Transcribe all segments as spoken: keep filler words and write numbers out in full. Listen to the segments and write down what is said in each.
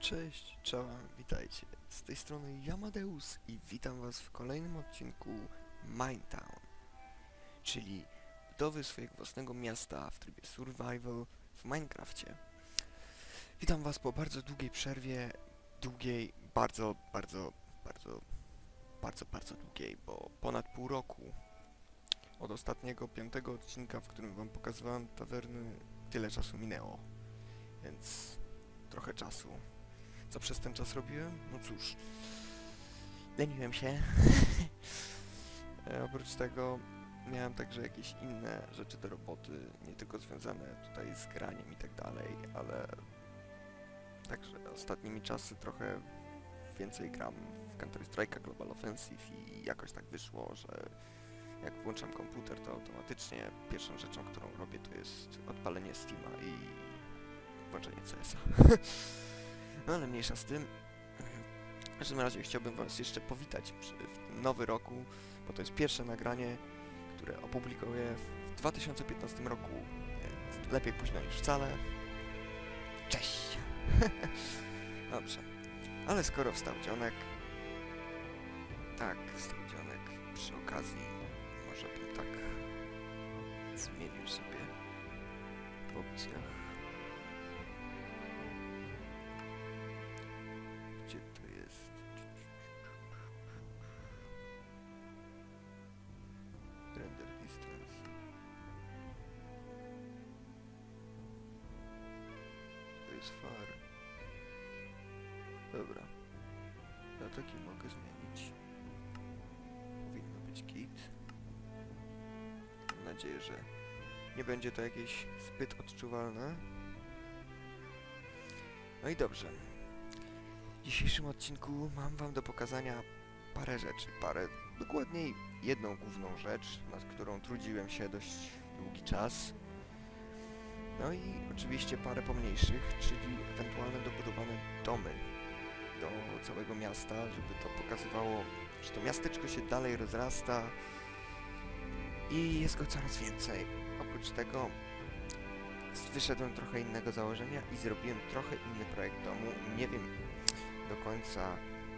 Cześć, czołem, witajcie. Z tej strony Yamadeus i witam was w kolejnym odcinku Minetown, czyli budowy swojego własnego miasta w trybie survival w Minecrafcie. Witam was po bardzo długiej przerwie, długiej, bardzo, bardzo, bardzo, bardzo, bardzo długiej, bo ponad pół roku od ostatniego, piątego odcinka, w którym wam pokazywałem tawerny, tyle czasu minęło, więc trochę czasu. Co przez ten czas robiłem? No cóż, leniłem się. e, oprócz tego miałem także jakieś inne rzeczy do roboty, nie tylko związane tutaj z graniem i tak dalej, ale także ostatnimi czasy trochę więcej gram w Counter Strike'a Global Offensive i jakoś tak wyszło, że jak włączam komputer, to automatycznie pierwszą rzeczą, którą robię, to jest odpalenie Steam'a i włączenie C S a. No ale mniejsza z tym. W każdym razie chciałbym was jeszcze powitać przy, w tym nowy roku, bo to jest pierwsze nagranie, które opublikuję w dwa tysiące piętnastym roku. Więc lepiej późno niż wcale. Cześć! Dobrze. Ale skoro wstał dzionek... Tak, wstał dzionek. Przy okazji może bym tak zmienił sobie w opcjach. Gdzie to jest? Render distance. To jest far. Dobra. Ja taki mogę zmienić. Powinno być git. Mam nadzieję, że nie będzie to jakieś zbyt odczuwalne. No i dobrze. W dzisiejszym odcinku mam wam do pokazania parę rzeczy, parę, dokładniej jedną główną rzecz, nad którą trudziłem się dość długi czas. No i oczywiście parę pomniejszych, czyli ewentualne dobudowane domy do całego miasta, żeby to pokazywało, że to miasteczko się dalej rozrasta i jest go coraz więcej. Oprócz tego wyszedłem trochę innego założenia i zrobiłem trochę inny projekt domu. Nie wiem do końca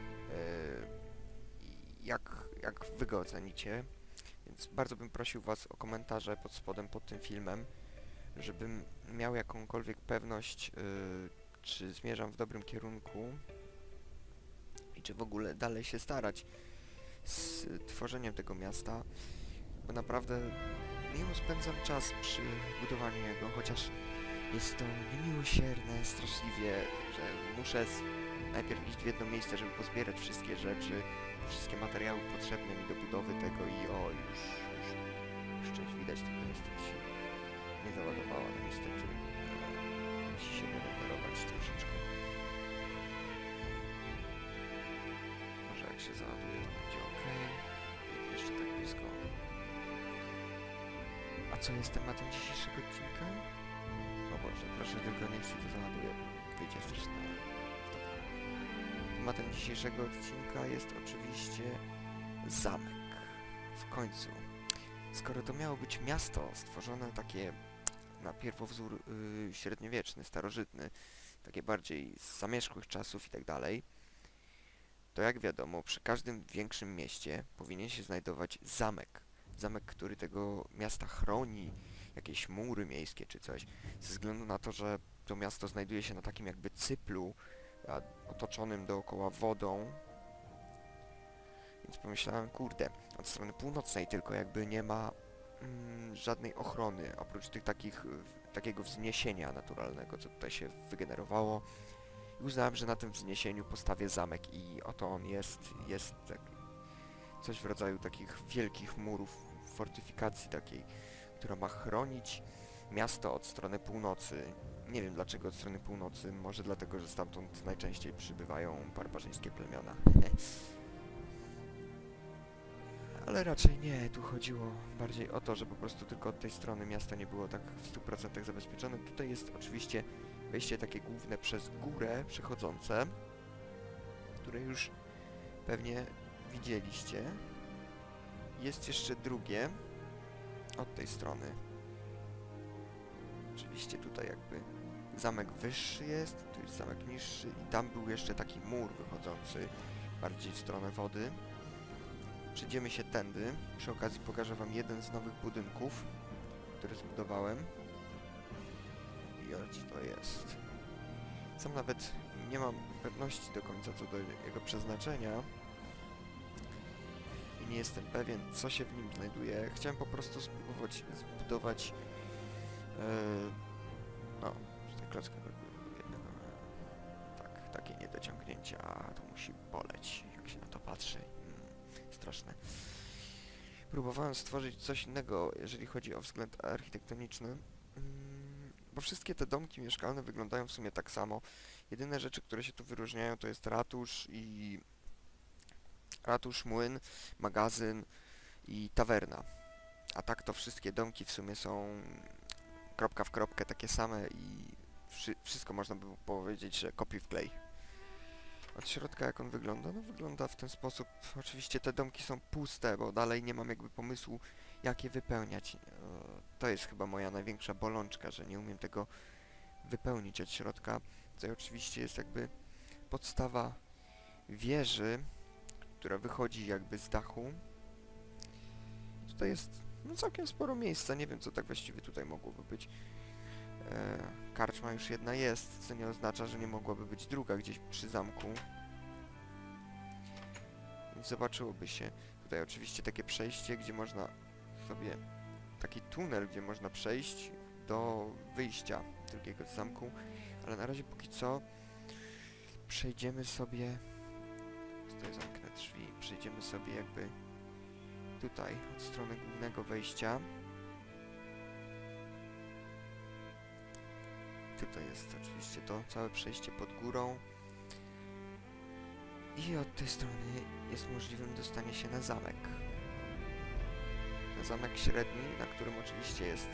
yy, jak, jak wy go ocenicie, więc bardzo bym prosił was o komentarze pod spodem pod tym filmem, żebym miał jakąkolwiek pewność, yy, czy zmierzam w dobrym kierunku i czy w ogóle dalej się starać z tworzeniem tego miasta, bo naprawdę miło spędzam czas przy budowaniu jego, chociaż jest to niemiłosierne, straszliwie, że muszę z... najpierw iść w jedno miejsce, żeby pozbierać wszystkie rzeczy, wszystkie materiały potrzebne mi do budowy tego i o, już, już, już część widać, tylko niestety się nie załadowała, no niestety e, musi się wyrenderować troszeczkę. Może jak się załaduje, to będzie ok. Jeszcze tak blisko. A co jest tematem dzisiejszego odcinka? O Boże, proszę tylko niech się to załaduje, wyjdzie straszne. Tematem dzisiejszego odcinka jest oczywiście zamek. W końcu. Skoro to miało być miasto stworzone takie na pierwowzór yy, średniowieczny, starożytny, takie bardziej z zamierzchłych czasów i tak dalej, to jak wiadomo, przy każdym większym mieście powinien się znajdować zamek. Zamek, który tego miasta chroni, jakieś mury miejskie czy coś, ze względu na to, że to miasto znajduje się na takim jakby cyplu, a otoczonym dookoła wodą. Więc pomyślałem, kurde, od strony północnej tylko jakby nie ma mm, żadnej ochrony, oprócz tych takich, takiego wzniesienia naturalnego, co tutaj się wygenerowało. I uznałem, że na tym wzniesieniu postawię zamek i oto on jest, jest tak, coś w rodzaju takich wielkich murów, fortyfikacji takiej, która ma chronić miasto od strony północy. Nie wiem dlaczego od strony północy, może dlatego, że stamtąd najczęściej przybywają barbarzyńskie plemiona. Ale raczej nie, tu chodziło bardziej o to, że po prostu tylko od tej strony miasto nie było tak w stu procentach zabezpieczone. Tutaj jest oczywiście wejście takie główne przez górę przechodzące, które już pewnie widzieliście. Jest jeszcze drugie od tej strony. Oczywiście tutaj jakby zamek wyższy jest, tu jest zamek niższy i tam był jeszcze taki mur wychodzący bardziej w stronę wody. Przejdziemy się tędy. Przy okazji pokażę wam jeden z nowych budynków, który zbudowałem. I oto to jest. Sam nawet nie mam pewności do końca co do jego przeznaczenia. I nie jestem pewien, co się w nim znajduje. Chciałem po prostu spróbować zbudować... Yy, no, tutaj klocka jednego. Tak, takie niedociągnięcia, to musi boleć, jak się na to patrzy. Mm, straszne. Próbowałem stworzyć coś innego, jeżeli chodzi o wzgląd architektoniczny, mm, bo wszystkie te domki mieszkalne wyglądają w sumie tak samo. Jedyne rzeczy, które się tu wyróżniają, to jest ratusz i... ratusz, młyn, magazyn i tawerna. A tak to wszystkie domki w sumie są kropka w kropkę takie same i wszy wszystko można by powiedzieć, że kopiuj w klej. Od środka jak on wygląda? No wygląda w ten sposób. Oczywiście te domki są puste, bo dalej nie mam jakby pomysłu, jak je wypełniać. To jest chyba moja największa bolączka, że nie umiem tego wypełnić od środka. Tutaj oczywiście jest jakby podstawa wieży, która wychodzi jakby z dachu. Tutaj jest no całkiem sporo miejsca, nie wiem co tak właściwie tutaj mogłoby być. E, karczma już jedna jest, co nie oznacza, że nie mogłaby być druga gdzieś przy zamku. Więc zobaczyłoby się. Tutaj oczywiście takie przejście, gdzie można sobie... taki tunel, gdzie można przejść do wyjścia drugiego z zamku. Ale na razie póki co przejdziemy sobie... Tutaj zamknę drzwi. Przejdziemy sobie jakby tutaj, od strony głównego wejścia. Tutaj jest oczywiście to całe przejście pod górą. I od tej strony jest możliwym dostanie się na zamek. Na zamek średni, na którym oczywiście jest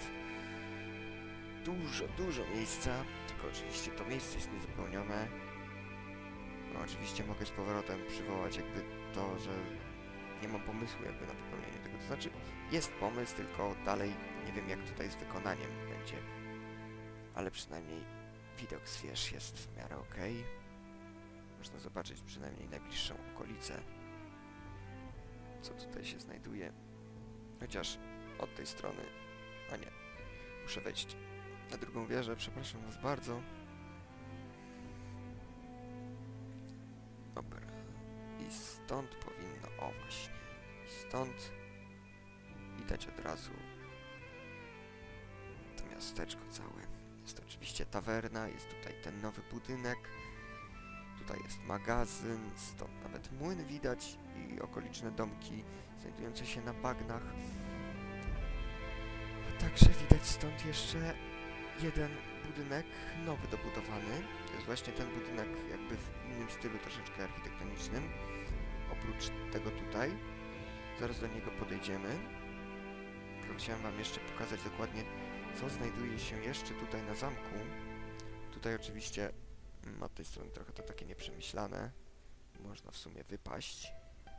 dużo, dużo miejsca. Tylko oczywiście to miejsce jest niezupełnione. No oczywiście mogę z powrotem przywołać jakby to, że nie mam pomysłu jakby na wypełnienie tego. To znaczy, jest pomysł, tylko dalej nie wiem jak tutaj z wykonaniem będzie. Ale przynajmniej widok z wież jest w miarę ok. Można zobaczyć przynajmniej najbliższą okolicę, co tutaj się znajduje. Chociaż od tej strony... A nie. Muszę wejść na drugą wieżę, przepraszam was bardzo. Dobra. I stąd powinno... O właśnie. Stąd widać od razu to miasteczko całe. Jest to oczywiście tawerna, jest tutaj ten nowy budynek. Tutaj jest magazyn, stąd nawet młyn widać i okoliczne domki znajdujące się na bagnach. A także widać stąd jeszcze jeden budynek nowy dobudowany. To jest właśnie ten budynek jakby w innym stylu troszeczkę architektonicznym. Oprócz tego tutaj. Zaraz do niego podejdziemy. Tylko chciałem wam jeszcze pokazać dokładnie, co znajduje się jeszcze tutaj na zamku. Tutaj oczywiście mm, od tej strony trochę to takie nieprzemyślane. Można w sumie wypaść.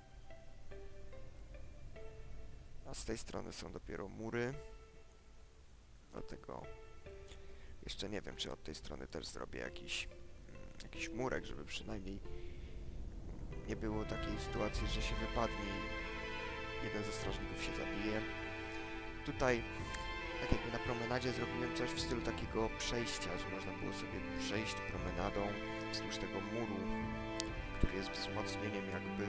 A z tej strony są dopiero mury. Dlatego jeszcze nie wiem, czy od tej strony też zrobię jakiś, mm, jakiś murek, żeby przynajmniej nie było takiej sytuacji, że się wypadnie i jeden ze strażników się zabije. Tutaj, tak jakby na promenadzie, zrobiłem coś w stylu takiego przejścia, że można było sobie przejść promenadą wzdłuż tego muru, który jest wzmocnieniem jakby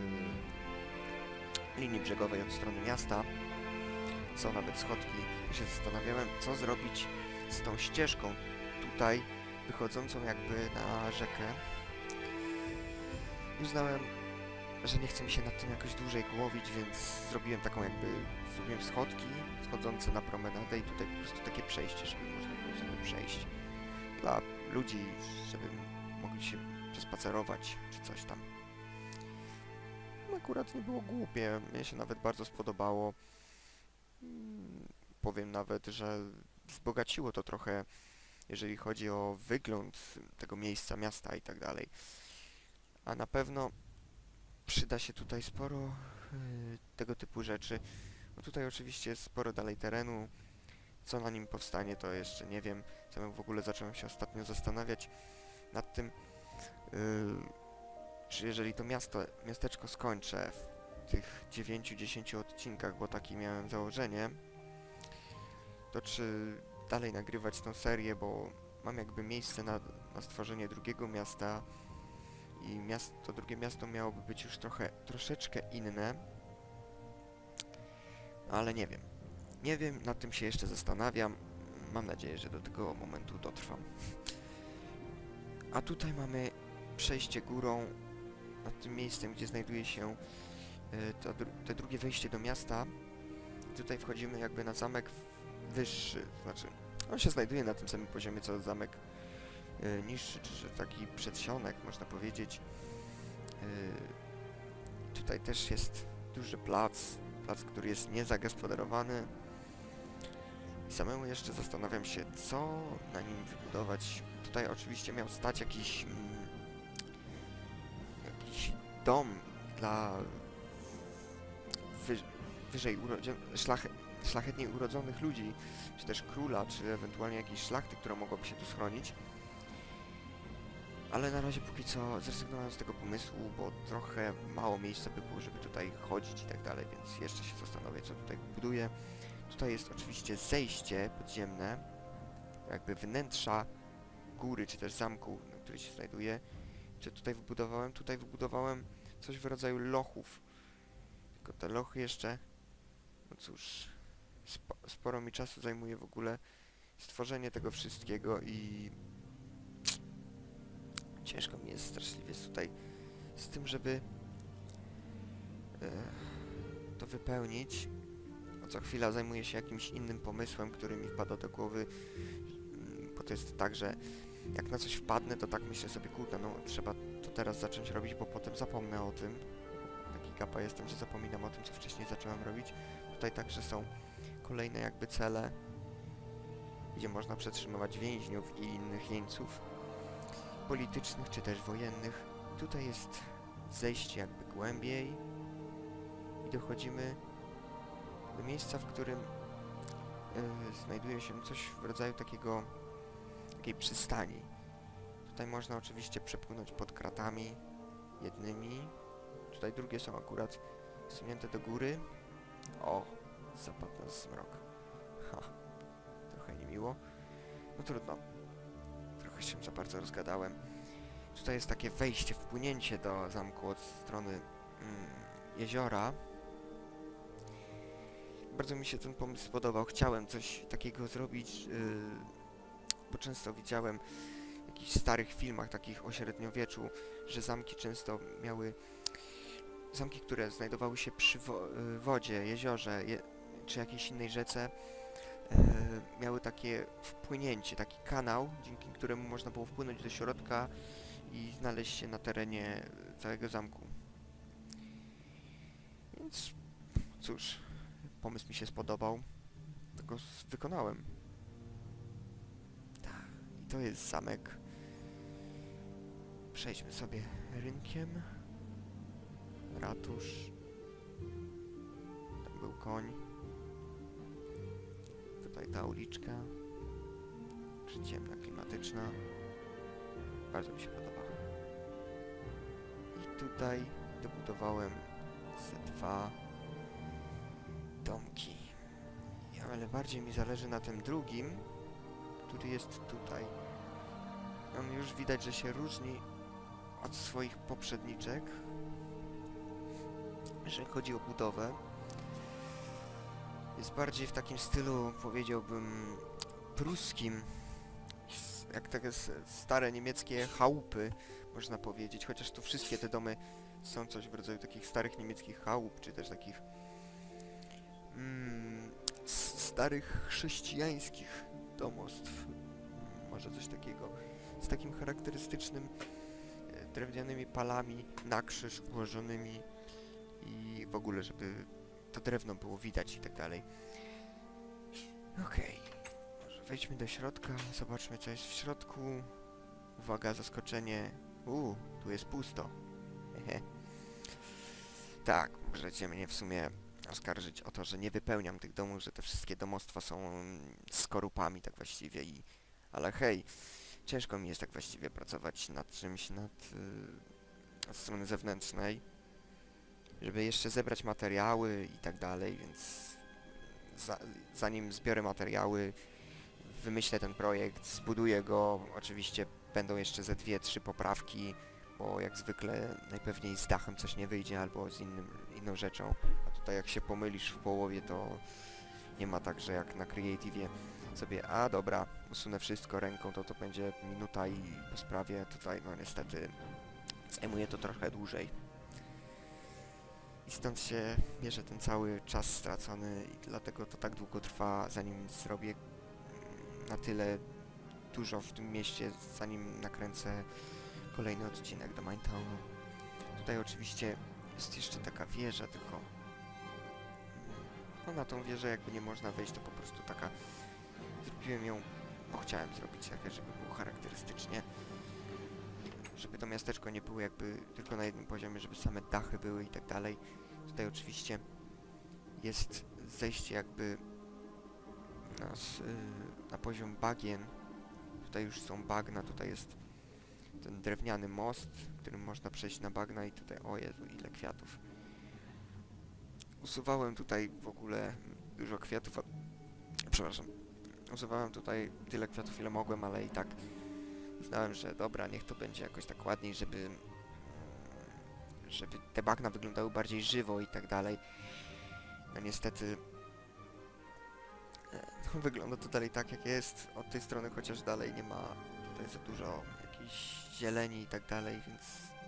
yy, linii brzegowej od strony miasta. Są nawet schodki. Ja się zastanawiałem, co zrobić z tą ścieżką tutaj, wychodzącą jakby na rzekę. Uznałem, że nie chce mi się nad tym jakoś dłużej głowić, więc zrobiłem taką jakby, zrobiłem schodki schodzące na promenadę i tutaj po prostu takie przejście, żeby można było sobie przejść dla ludzi, żeby mogli się przespacerować czy coś tam. No, akurat nie było głupie, mnie się nawet bardzo spodobało. Hmm, powiem nawet, że wzbogaciło to trochę, jeżeli chodzi o wygląd tego miejsca, miasta i tak dalej. A na pewno przyda się tutaj sporo yy, tego typu rzeczy. No tutaj oczywiście jest sporo dalej terenu, Co na nim powstanie, to jeszcze nie wiem. Sam w ogóle zacząłem się ostatnio zastanawiać nad tym, yy, czy jeżeli to miasto, miasteczko skończę w tych dziewięciu dziesięciu odcinkach, bo takie miałem założenie, to czy dalej nagrywać tą serię, bo mam jakby miejsce na, na stworzenie drugiego miasta i miasto, to drugie miasto miałoby być już trochę, troszeczkę inne, ale nie wiem. Nie wiem, nad tym się jeszcze zastanawiam. Mam nadzieję, że do tego momentu dotrwam. A tutaj mamy przejście górą nad tym miejscem, gdzie znajduje się y, to, dru to drugie wejście do miasta. Tutaj wchodzimy jakby na zamek wyższy, znaczy on się znajduje na tym samym poziomie co zamek y, niższy, czy taki przedsionek, można powiedzieć. Y, tutaj też jest duży plac, plac, który jest niezagospodarowany. Samemu jeszcze zastanawiam się, co na nim wybudować. Tutaj oczywiście miał stać jakiś, mm, jakiś dom dla wy, wyżej urodzionych, szlach, szlachetniej urodzonych ludzi, czy też króla, czy ewentualnie jakiejś szlachty, która mogłaby się tu schronić. Ale na razie póki co zrezygnowałem z tego pomysłu, bo trochę mało miejsca by było, żeby tutaj chodzić i tak dalej, więc jeszcze się zastanowię, co tutaj buduję. Tutaj jest oczywiście zejście podziemne, jakby wnętrza góry, czy też zamku, na której się znajduje. Co tutaj wybudowałem? Tutaj wybudowałem coś w rodzaju lochów. Tylko te lochy jeszcze, no cóż, spo, sporo mi czasu zajmuje w ogóle stworzenie tego wszystkiego i ciężko mi jest straszliwie tutaj z tym, żeby e, to wypełnić. A co chwila zajmuję się jakimś innym pomysłem, który mi wpada do głowy, bo to jest tak, że jak na coś wpadnę, to tak myślę sobie, kurde, no trzeba to teraz zacząć robić, bo potem zapomnę o tym. Taki kapa jestem, że zapominam o tym, co wcześniej zacząłem robić. Tutaj także są kolejne jakby cele, gdzie można przetrzymywać więźniów i innych jeńców politycznych, czy też wojennych. Tutaj jest zejście jakby głębiej i dochodzimy do miejsca, w którym yy, znajduje się coś w rodzaju takiego takiej przystani. Tutaj można oczywiście przepłynąć pod kratami jednymi. Tutaj drugie są akurat wsunięte do góry. O, zapadł nas zmrok. Ha, trochę niemiło. No trudno. Trochę się za bardzo rozgadałem. Tutaj jest takie wejście, wpłynięcie do zamku od strony mm, jeziora. Bardzo mi się ten pomysł spodobał. Chciałem coś takiego zrobić, yy, bo często widziałem w jakichś starych filmach, takich o średniowieczu, że zamki często miały... Zamki, które znajdowały się przy wo yy, wodzie, jeziorze, je czy jakiejś innej rzece, yy, miały takie wpłynięcie, taki kanał, dzięki któremu można było wpłynąć do środka i znaleźć się na terenie całego zamku. Więc cóż, pomysł mi się spodobał, tego wykonałem. Tak, i to jest zamek. Przejdźmy sobie rynkiem. Ratusz. Tam był koń. Tutaj ta uliczka. Przyciemna, klimatyczna. Bardzo mi się podoba. I tutaj dobudowałem ze dwa domki. Ale bardziej mi zależy na tym drugim, który jest tutaj. On już widać, że się różni od swoich poprzedniczek, jeżeli chodzi o budowę. Jest bardziej w takim stylu, powiedziałbym, pruskim, jak takie stare niemieckie chałupy, można powiedzieć, chociaż tu wszystkie te domy są coś w rodzaju takich starych niemieckich chałup, czy też takich mm, starych chrześcijańskich domostw, może coś takiego, z takim charakterystycznym e, drewnianymi palami na krzyż ułożonymi i w ogóle, żeby to drewno było widać i tak dalej. Okej, okay. Może wejdźmy do środka, zobaczmy, co jest w środku. Uwaga, zaskoczenie. Uuu, tu jest pusto. Hehe. Tak, możecie mnie w sumie oskarżyć o to, że nie wypełniam tych domów, że te wszystkie domostwa są skorupami tak właściwie i... Ale hej, ciężko mi jest tak właściwie pracować nad czymś, nad... Yy, od strony zewnętrznej, żeby jeszcze zebrać materiały i tak dalej, więc... Za, zanim zbiorę materiały, wymyślę ten projekt, zbuduję go, oczywiście będą jeszcze ze dwie, trzy poprawki, bo jak zwykle najpewniej z dachem coś nie wyjdzie albo z innym, inną rzeczą, a tutaj jak się pomylisz w połowie, to nie ma tak, że jak na Creative'ie sobie, a dobra, usunę wszystko ręką, to to będzie minuta i po sprawie. Tutaj no niestety zajmuje to trochę dłużej. I stąd się bierze ten cały czas stracony i dlatego to tak długo trwa, zanim zrobię na tyle dużo w tym mieście, zanim nakręcę kolejny odcinek do Mindtownu. Tutaj oczywiście jest jeszcze taka wieża, tylko no na tą wieżę jakby nie można wejść, to po prostu taka... Zrobiłem ją, bo chciałem zrobić takie, żeby było charakterystycznie. Żeby to miasteczko nie było jakby tylko na jednym poziomie, żeby same dachy były i tak dalej. Tutaj oczywiście jest zejście jakby na, yy, na poziom bagien. Tutaj już są bagna, tutaj jest ten drewniany most, którym można przejść na bagna i tutaj, o Jezu, ile kwiatów. Usuwałem tutaj w ogóle dużo kwiatów, a... przepraszam. Usuwałem tutaj tyle kwiatów, ile mogłem, ale i tak uznałem, że dobra, niech to będzie jakoś tak ładniej, żeby żeby te bagna wyglądały bardziej żywo i tak dalej. No niestety no, wygląda to dalej tak, jak jest od tej strony, chociaż dalej nie ma tutaj za dużo jakiejś zieleni i tak dalej, więc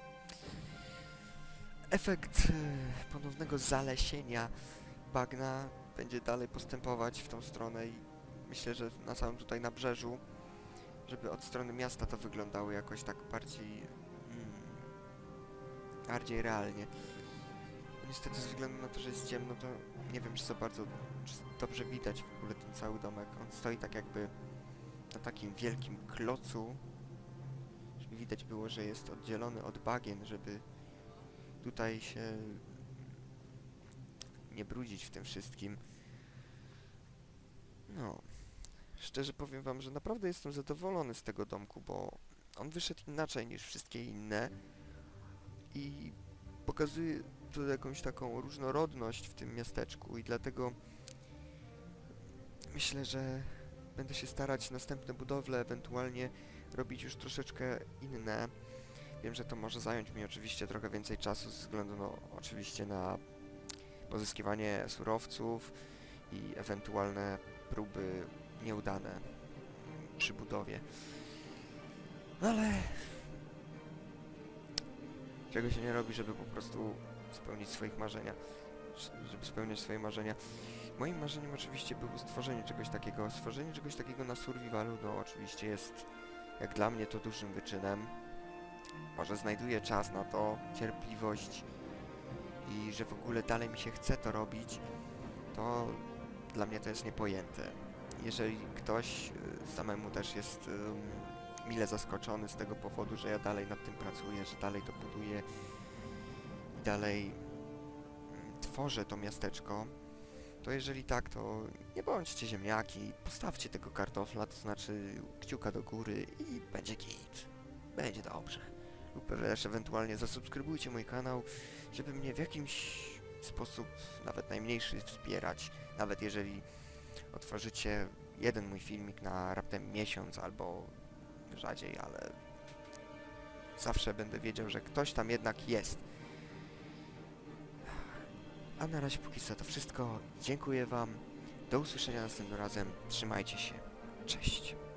efekt e, ponownego zalesienia bagna będzie dalej postępować w tą stronę i myślę, że na całym tutaj nabrzeżu, żeby od strony miasta to wyglądało jakoś tak bardziej mm, bardziej realnie. Niestety ze względu na to, że jest ciemno, to nie wiem, czy za bardzo czy dobrze widać w ogóle ten cały domek. On stoi tak jakby na takim wielkim klocu, żeby widać było, że jest oddzielony od bagien, żeby tutaj się nie brudzić w tym wszystkim. No, szczerze powiem wam, że naprawdę jestem zadowolony z tego domku, bo on wyszedł inaczej niż wszystkie inne i pokazuje tu jakąś taką różnorodność w tym miasteczku i dlatego myślę, że będę się starać następne budowle ewentualnie robić już troszeczkę inne. Wiem, że to może zająć mi oczywiście trochę więcej czasu ze względu no, oczywiście na pozyskiwanie surowców i ewentualne próby nieudane przy budowie. Ale czego się nie robi, żeby po prostu spełnić swoich marzenia. Żeby spełniać swoje marzenia. Moim marzeniem oczywiście było stworzenie czegoś takiego. Stworzenie czegoś takiego na survivalu, no oczywiście jest jak dla mnie to dużym wyczynem. Może znajduję czas na to, cierpliwość i że w ogóle dalej mi się chce to robić, to dla mnie to jest niepojęte. Jeżeli ktoś y, samemu też jest y, mile zaskoczony z tego powodu, że ja dalej nad tym pracuję, że dalej to buduję i dalej y, tworzę to miasteczko, to jeżeli tak, to nie bądźcie ziemniaki, postawcie tego kartofla, to znaczy kciuka do góry i będzie git. Będzie dobrze. Lub też ewentualnie zasubskrybujcie mój kanał, żeby mnie w jakimś sposób, nawet najmniejszy, wspierać. Nawet jeżeli otworzycie jeden mój filmik na raptem miesiąc albo rzadziej, ale zawsze będę wiedział, że ktoś tam jednak jest. A na razie póki co to wszystko. Dziękuję wam. Do usłyszenia następnym razem. Trzymajcie się. Cześć.